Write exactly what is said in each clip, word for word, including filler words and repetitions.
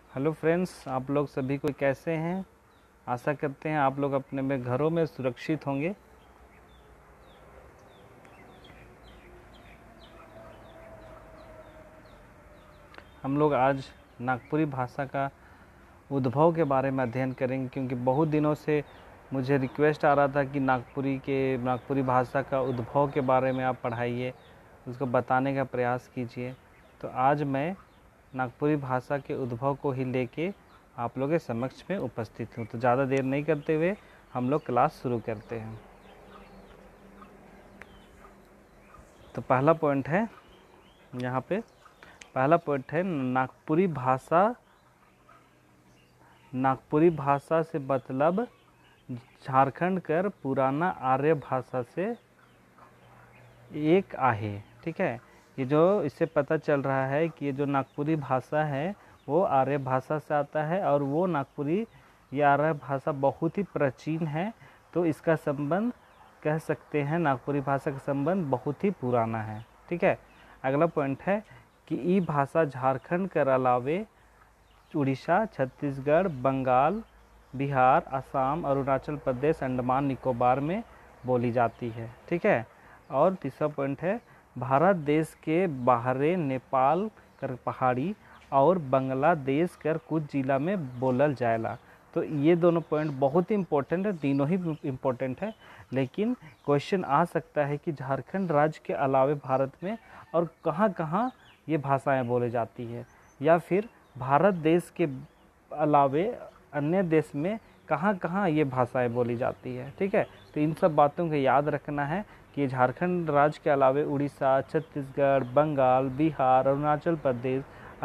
Hello friends, आप लोग सभी कोई कैसे हैं। आशा करते हैं आप लोग अपने में घरों में सुरक्षित होंगे। हम लोग आज नागपुरी भाषा का उद्भव के बारे में अध्ययन करेंगे, क्योंकि बहुत दिनों से मुझे रिक्वेस्ट आ रहा था कि नागपुरी के नागपुरी भाषा का उद्भव के बारे में आप पढ़ाइए, उसको बताने का प्रयास कीजिए। तो आज मैं नागपुरी भाषा के उद्भव को ही लेके आप लोगों के समक्ष में उपस्थित हूँ। तो ज़्यादा देर नहीं करते हुए हम लोग क्लास शुरू करते हैं। तो पहला पॉइंट है, यहाँ पे पहला पॉइंट है नागपुरी भाषा। नागपुरी भाषा से मतलब झारखंड कर पुराना आर्य भाषा से एक आहे। ठीक है, ये जो इससे पता चल रहा है कि ये जो नागपुरी भाषा है वो आर्य भाषा से आता है, और वो नागपुरी ये आर्य भाषा बहुत ही प्राचीन है। तो इसका संबंध कह सकते हैं, नागपुरी भाषा का संबंध बहुत ही पुराना है। ठीक है, अगला पॉइंट है कि ई भाषा झारखंड के अलावे उड़ीसा, छत्तीसगढ़, बंगाल, बिहार, असम, अरुणाचल प्रदेश, अंडमान निकोबार में बोली जाती है। ठीक है, और तीसरा पॉइंट है भारत देश के बाहरे नेपाल कर पहाड़ी और बांग्लादेश कर कुछ जिला में बोलल जाएला। तो ये दोनों पॉइंट बहुत ही इम्पोर्टेंट है, तीनों ही इम्पोर्टेंट है। लेकिन क्वेश्चन आ सकता है कि झारखंड राज्य के अलावे भारत में और कहाँ कहाँ ये भाषाएं बोली जाती है, या फिर भारत देश के अलावे अन्य देश में कहाँ कहाँ ये भाषाएं बोली जाती है। ठीक है, तो इन सब बातों को याद रखना है कि झारखंड राज्य के अलावे उड़ीसा, छत्तीसगढ़, बंगाल, बिहार, अरुणाचल प्रदेश,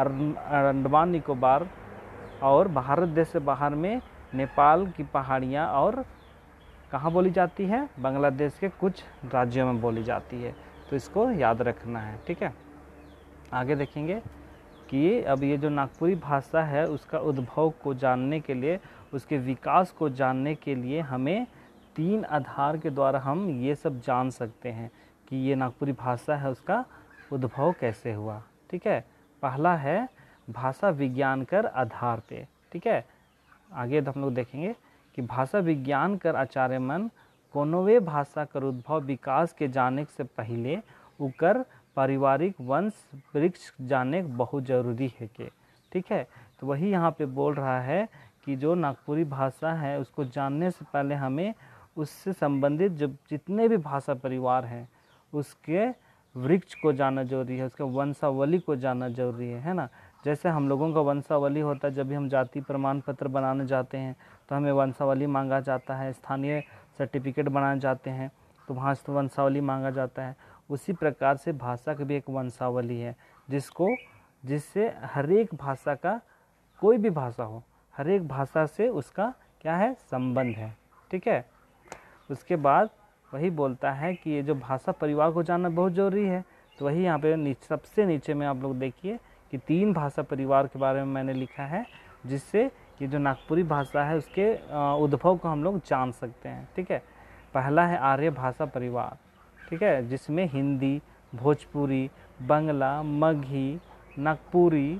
अंडमान निकोबार और भारत देश से बाहर में नेपाल की पहाड़ियाँ और कहाँ बोली जाती है, बांग्लादेश के कुछ राज्यों में बोली जाती है। तो इसको याद रखना है। ठीक है, आगे देखेंगे कि अब ये जो नागपुरी भाषा है उसका उद्भव को जानने के लिए, उसके विकास को जानने के लिए हमें तीन आधार के द्वारा हम ये सब जान सकते हैं कि ये नागपुरी भाषा है उसका उद्भव कैसे हुआ। ठीक है, पहला है भाषा विज्ञान कर आधार पे। ठीक है, आगे हम लोग देखेंगे कि भाषा विज्ञान कर आचार्य मन कोनोवे भाषा कर उद्भव विकास के जाने से पहले उकर पारिवारिक वंश वृक्ष जाने बहुत ज़रूरी है के। ठीक है, तो वही यहाँ पे बोल रहा है कि जो नागपुरी भाषा है उसको जानने से पहले हमें उससे संबंधित जब जितने भी भाषा परिवार हैं उसके वृक्ष को जानना जरूरी है, उसके वंशावली को जानना जरूरी है है ना। जैसे हम लोगों का वंशावली होता है, जब भी हम जाति प्रमाण पत्र बनाने जाते हैं तो हमें वंशावली मांगा जाता है, स्थानीय सर्टिफिकेट बनाने जाते हैं तो वहाँ से वंशावली मांगा जाता है। उसी प्रकार से भाषा की भी एक वंशावली है, जिसको जिससे हर एक भाषा का, कोई भी भाषा हो, हर एक भाषा से उसका क्या है, संबंध है। ठीक है, उसके बाद वही बोलता है कि ये जो भाषा परिवार को जानना बहुत ज़रूरी है। तो वही यहाँ पे नीचे, सबसे नीचे में आप लोग देखिए कि तीन भाषा परिवार के बारे में मैंने लिखा है, जिससे ये जो नागपुरी भाषा है उसके उद्भव को हम लोग जान सकते हैं। ठीक है, पहला है आर्य भाषा परिवार। ठीक है, जिसमें हिंदी, भोजपुरी, बंगला, मगही, नागपुरी,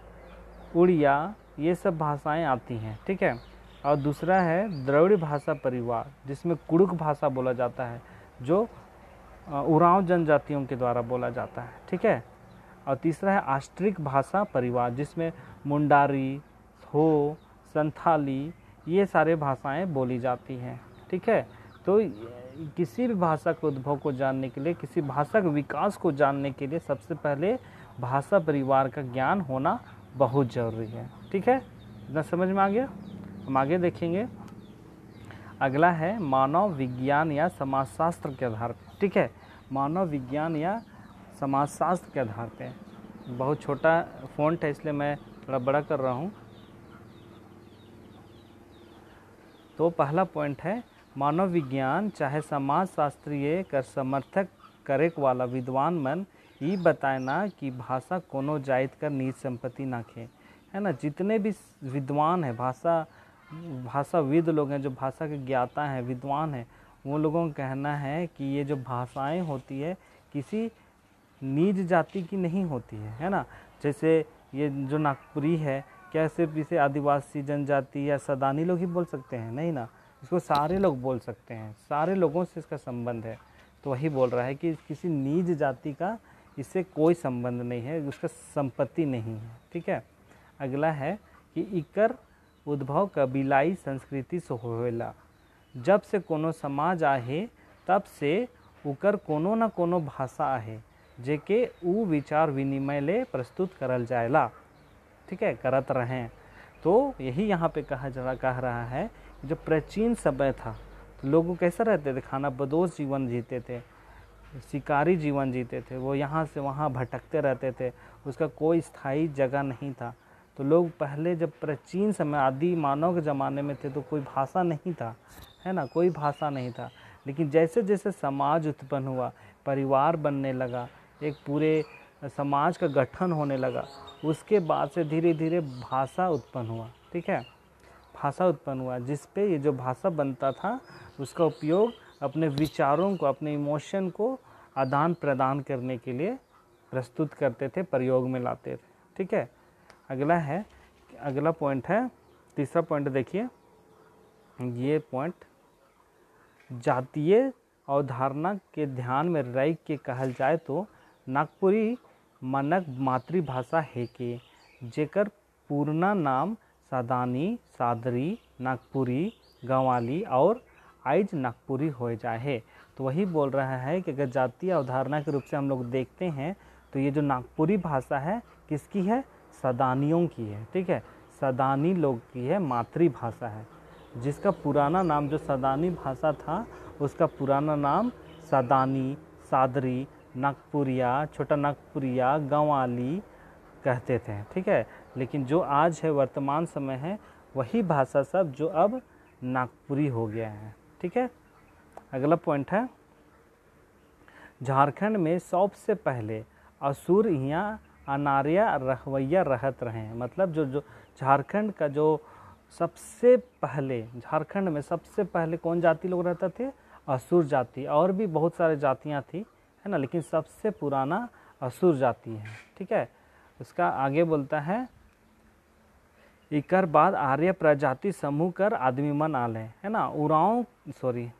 उड़िया ये सब भाषाएं आती हैं। ठीक है, और दूसरा है द्रविड़ भाषा परिवार, जिसमें कुड़ुक भाषा बोला जाता है, जो उरांव जनजातियों के द्वारा बोला जाता है। ठीक है, और तीसरा है आस्ट्रिक भाषा परिवार, जिसमें मुंडारी, हो, संथाली ये सारे भाषाएं बोली जाती हैं। ठीक है, तो किसी भी भाषा के उद्भव को जानने के लिए, किसी भाषा के विकास को जानने के लिए सबसे पहले भाषा परिवार का ज्ञान होना बहुत ज़रूरी है। ठीक है, इतना समझ में आ गया। हम आगे देखेंगे, अगला है मानव विज्ञान या समाजशास्त्र के आधार पर। ठीक है, मानव विज्ञान या समाजशास्त्र के आधार पे। बहुत छोटा फ़ॉन्ट है इसलिए मैं थोड़ा बड़ा कर रहा हूँ। तो पहला पॉइंट है मानव विज्ञान चाहे समाजशास्त्रीय कर समर्थक करे वाला विद्वान मन ये बताए ना कि भाषा कोनो जाइत कर नीच संपत्ति ना खे, है ना। जितने भी विद्वान हैं, भाषा भाषाविद लोग हैं, जो भाषा के ज्ञाता हैं, विद्वान हैं, वो लोगों का कहना है कि ये जो भाषाएं होती है किसी नीच जाति की नहीं होती है, है ना। जैसे ये जो नागपुरी है क्या सिर्फ इसे आदिवासी जनजाति या सदानी लोग ही बोल सकते हैं? नहीं ना, इसको सारे लोग बोल सकते हैं, सारे लोगों से इसका संबंध है। तो वही बोल रहा है कि किसी नीच जाति का इससे कोई संबंध नहीं है, उसका संपत्ति नहीं है। ठीक है, अगला है कि इकर उद्भव कबीलाई संस्कृति से होवेला। जब से कोनो समाज आहे तब से उकर कोनो न कोनो भाषा आहे जेके उ विचार विनिमय ले प्रस्तुत करल जाएला। ठीक है, करत रहें। तो यही यहाँ पे कहा जा कह रहा है, जो प्राचीन समय था तो लोग कैसे रहते थे? खाना बदोश जीवन जीते थे, शिकारी जीवन जीते थे, वो यहाँ से वहाँ भटकते रहते थे, उसका कोई स्थायी जगह नहीं था। तो लोग पहले जब प्राचीन समय आदि मानव के ज़माने में थे तो कोई भाषा नहीं था, है ना, कोई भाषा नहीं था। लेकिन जैसे जैसे समाज उत्पन्न हुआ, परिवार बनने लगा, एक पूरे समाज का गठन होने लगा, उसके बाद से धीरे धीरे भाषा उत्पन्न हुआ। ठीक है, भाषा उत्पन्न हुआ जिस पे ये जो भाषा बनता था उसका उपयोग अपने विचारों को, अपने इमोशन को आदान प्रदान करने के लिए प्रस्तुत करते थे, प्रयोग में लाते थे। ठीक है, अगला है, अगला पॉइंट है, तीसरा पॉइंट देखिए, ये पॉइंट जातीय अवधारणा के ध्यान में रख के कहल जाए तो नागपुरी मानक मातृभाषा है कि जेकर पूर्णा नाम सादानी, सादरी, नागपुरी, गंवाली और आइज नागपुरी हो जाए। तो वही बोल रहा है कि अगर जातीय अवधारणा के रूप से हम लोग देखते हैं तो ये जो नागपुरी भाषा है किसकी है? सदानियों की है। ठीक है, सदानी लोग की है, मातृभाषा है, जिसका पुराना नाम जो सदानी भाषा था उसका पुराना नाम सदानी, सादरी, नागपुरिया, छोटा नागपुरिया, गंवाली कहते थे। ठीक है, लेकिन जो आज है, वर्तमान समय है, वही भाषा सब जो अब नागपुरी हो गया है। ठीक है, अगला पॉइंट है, झारखंड में सबसे पहले असुर यहाँ अनार्या रहवैया रहत रहे। मतलब जो जो झारखंड का जो सबसे पहले, झारखंड में सबसे पहले कौन जाति लोग रहते थे? असुर जाति। और भी बहुत सारे जातियाँ थी, है ना, लेकिन सबसे पुराना असुर जाति है। ठीक है, उसका आगे बोलता है, इकर बाद आर्य प्रजाति समूह कर आदमी मन आले, है ना, उराव सॉरी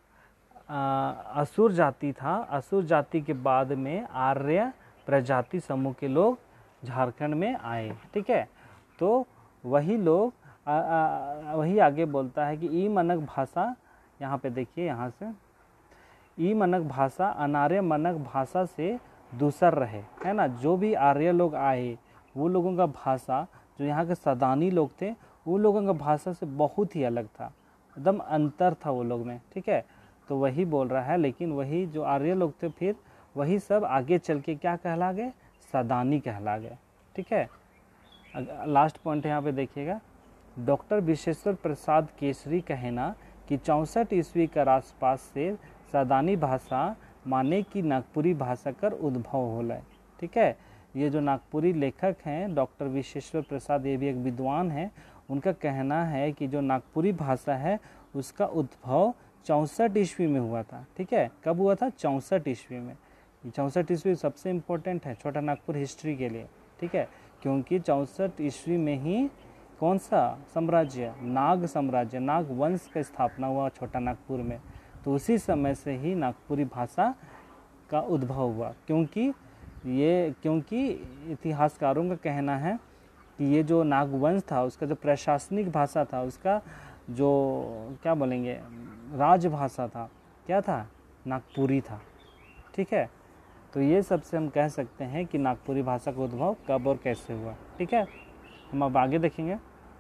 असुर जाति था, असुर जाति के बाद में आर्य प्रजाति समूह के लोग झारखंड में आए। ठीक है, तो वही लोग आ, आ, वही आगे बोलता है कि ई मनक भाषा, यहाँ पे देखिए, यहाँ से ई मनक भाषा अनार्य मनक भाषा से दूसर रहे, है ना। जो भी आर्य लोग आए वो लोगों का भाषा, जो यहाँ के सदानी लोग थे, वो लोगों का भाषा से बहुत ही अलग था, एकदम अंतर था वो लोग में। ठीक है, तो वही बोल रहा है, लेकिन वही जो आर्य लोग थे फिर वही सब आगे चल के क्या कहला गए? सदानी कहला गए। ठीक है, लास्ट पॉइंट यहाँ पे देखिएगा, डॉक्टर विश्वेश्वर प्रसाद केसरी कहना कि चौंसठ ईस्वी के आसपास से सदानी भाषा माने कि नागपुरी भाषा कर उद्भव होला। ठीक है, ये जो नागपुरी लेखक हैं डॉक्टर विश्वेश्वर प्रसाद, ये भी एक विद्वान हैं, उनका कहना है कि जो नागपुरी भाषा है उसका उद्भव चौंसठ ईस्वी में हुआ था। ठीक है, कब हुआ था? चौंसठ ईस्वी में। चौंसठ ईस्वी सबसे इम्पोर्टेंट है छोटा नागपुर हिस्ट्री के लिए। ठीक है, क्योंकि चौंसठ ईस्वी में ही कौन सा साम्राज्य? नाग साम्राज्य, नाग वंश का स्थापना हुआ छोटा नागपुर में। तो उसी समय से ही नागपुरी भाषा का उद्भव हुआ, क्योंकि ये क्योंकि इतिहासकारों का कहना है कि ये जो नागवंश था उसका जो प्रशासनिक भाषा था, उसका जो क्या बोलेंगे राजभाषा था, क्या था? नागपुरी था। ठीक है, तो ये सबसे हम कह सकते हैं कि नागपुरी भाषा का उद्भव कब और कैसे हुआ। ठीक है, हम अब आगे देखेंगे।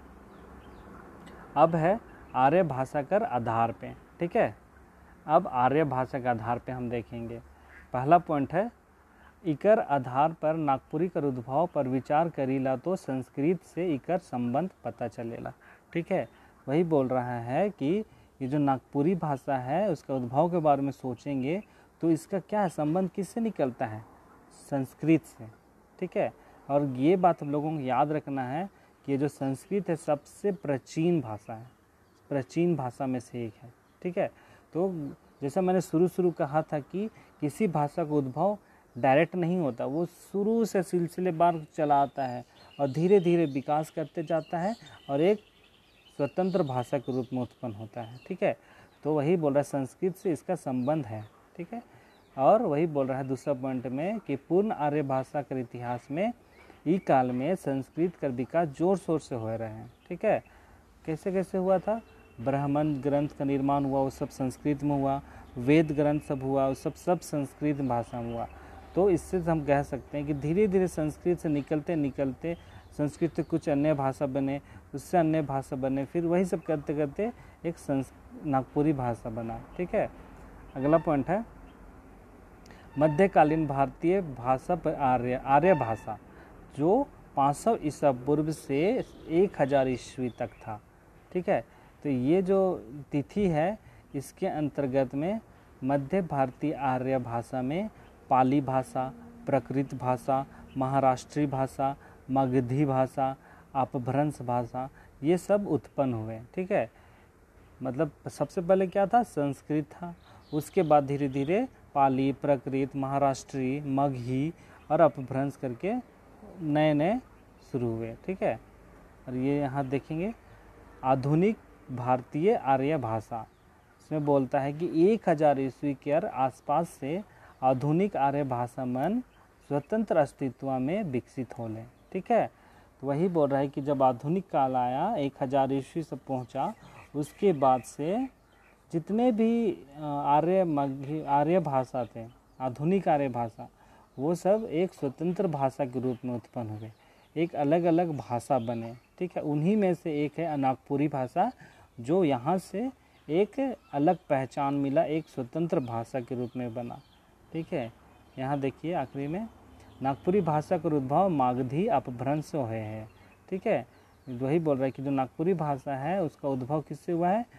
अब है आर्य भाषा कर आधार पे। ठीक है, अब आर्य भाषा के आधार पे हम देखेंगे। पहला पॉइंट है, इकर आधार पर नागपुरी कर उद्भव पर विचार करीला तो संस्कृत से इकर संबंध पता चलेला। ठीक है, वही बोल रहा है कि ये जो नागपुरी भाषा है उसका उद्भव के बारे में सोचेंगे तो इसका क्या है, संबंध किससे निकलता है? संस्कृत से। ठीक है, और ये बात हम लोगों को याद रखना है कि ये जो संस्कृत है सबसे प्राचीन भाषा है, प्राचीन भाषा में से एक है। ठीक है, तो जैसा मैंने शुरू शुरू कहा था कि किसी भाषा का उद्भव डायरेक्ट नहीं होता, वो शुरू से सिलसिलेवार चला आता है। और धीरे धीरे विकास करते जाता है और एक स्वतंत्र भाषा के रूप में उत्पन्न होता है। ठीक है, तो वही बोल रहा है संस्कृत से इसका संबंध है। ठीक है, और वही बोल रहा है दूसरा पॉइंट में कि पूर्ण आर्य भाषा के इतिहास में ई काल में संस्कृत का विकास जोर शोर से हो रहे हैं। ठीक है, कैसे कैसे हुआ था? ब्राह्मण ग्रंथ का निर्माण हुआ, वो सब संस्कृत में हुआ। वेद ग्रंथ सब हुआ, वो सब सब संस्कृत भाषा में हुआ। तो इससे हम कह सकते हैं कि धीरे धीरे संस्कृत से निकलते निकलते संस्कृत से कुछ अन्य भाषा बने, उससे अन्य भाषा बने, फिर वही सब करते करते एक संस नागपुरी भाषा बना। ठीक है, अगला पॉइंट है मध्यकालीन भारतीय भाषा पर आर्य आर्य भाषा, जो पाँच सौ ईसा पूर्व से एक हज़ार ईस्वी तक था। ठीक है, तो ये जो तिथि है इसके अंतर्गत में मध्य भारतीय आर्य भाषा में पाली भाषा, प्राकृत भाषा, महाराष्ट्री भाषा, मगधी भाषा, अपभ्रंश भाषा, ये सब उत्पन्न हुए। ठीक है, मतलब सबसे पहले क्या था? संस्कृत था, उसके बाद धीरे धीरे पाली, प्राकृत, महाराष्ट्री, मगही और अपभ्रंश करके नए नए शुरू हुए। ठीक है, और ये यहाँ देखेंगे आधुनिक भारतीय आर्य भाषा, इसमें बोलता है कि एक हज़ार ईस्वी के आसपास से आधुनिक आर्य भाषा मन स्वतंत्र अस्तित्व में विकसित होने। ठीक है, तो वही बोल रहा है कि जब आधुनिक काल आया, एक हज़ार ईस्वी से पहुंचा, उसके बाद से जितने भी आर्य मगही आर्य भाषा थे, आधुनिक आर्य भाषा, वो सब एक स्वतंत्र भाषा के रूप में उत्पन्न हुए, एक अलग अलग भाषा बने। ठीक है, उन्हीं में से एक है नागपुरी भाषा, जो यहाँ से एक अलग पहचान मिला, एक स्वतंत्र भाषा के रूप में बना। ठीक है, यहाँ देखिए आखिरी में नागपुरी भाषा का उद्भव मागधी अपभ्रंश से हुए हैं। ठीक है, वही बोल रहा है कि जो नागपुरी भाषा है उसका उद्भव किससे हुआ है?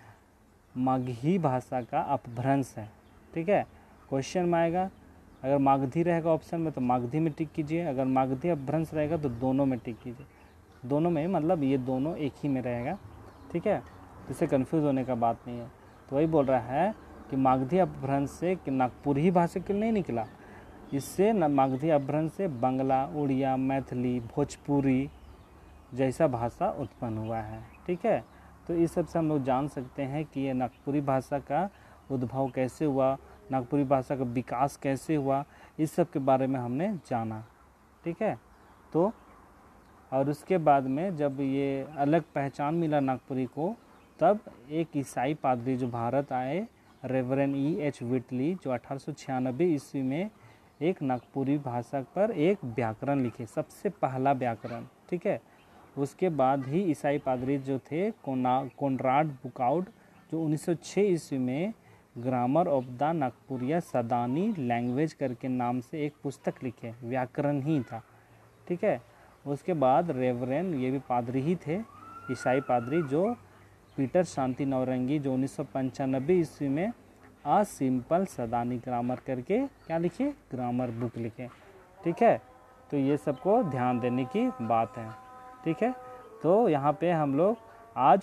मगही भाषा का अपभ्रंश है। ठीक है, क्वेश्चन में आएगा, अगर मागधी रहेगा ऑप्शन में तो मागधी में टिक कीजिए, अगर मागधी अपभ्रंश रहेगा तो दोनों में टिक कीजिए। दोनों में मतलब ये दोनों एक ही में रहेगा। ठीक है, इससे कंफ्यूज होने का बात नहीं है। तो वही बोल रहा है कि मागधी अपभ्रंश से कि नागपुरी भाषा के लिए नहीं निकला, इससे न मागधी अपभ्रंश से बंगला, उड़िया, मैथिली, भोजपुरी जैसा भाषा उत्पन्न हुआ है। ठीक है, तो इस सब से हम लोग जान सकते हैं कि ये नागपुरी भाषा का उद्भव कैसे हुआ, नागपुरी भाषा का विकास कैसे हुआ, इस सब के बारे में हमने जाना। ठीक है, तो और उसके बाद में जब ये अलग पहचान मिला नागपुरी को, तब एक ईसाई पादरी जो भारत आए, रेवरेंड ई एच विटली, जो अठारह सौ छियानबे ईस्वी में एक नागपुरी भाषा पर एक व्याकरण लिखे, सबसे पहला व्याकरण। ठीक है, उसके बाद ही ईसाई पादरी जो थे कोना कोनराड बुकाउड, जो उन्नीस सौ छह ईस्वी में grammar of the Nagpuria Sadani language करके नाम से एक पुस्तक लिखे, व्याकरण ही था। ठीक है, उसके बाद रेवरेंड, ये भी पादरी ही थे, ईसाई पादरी, जो पीटर शांति नौरंगी, जो उन्नीस सौ पंचानबे ईस्वी में आ सिंपल सदानी ग्रामर करके क्या लिखे? ग्रामर बुक लिखे। ठीक है, तो ये सबको ध्यान देने की बात है। ठीक है, तो यहाँ पे हम लोग आज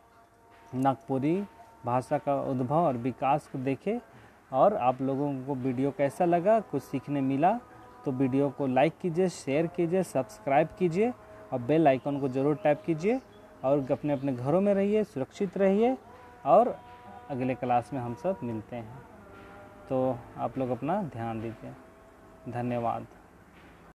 नागपुरी भाषा का उद्भव और विकास को देखे। और आप लोगों को वीडियो कैसा लगा, कुछ सीखने मिला तो वीडियो को लाइक कीजिए, शेयर कीजिए, सब्सक्राइब कीजिए और बेल आइकन को ज़रूर टैप कीजिए। और अपने अपने घरों में रहिए, सुरक्षित रहिए, और अगले क्लास में हम सब मिलते हैं। तो आप लोग अपना ध्यान दीजिए। धन्यवाद।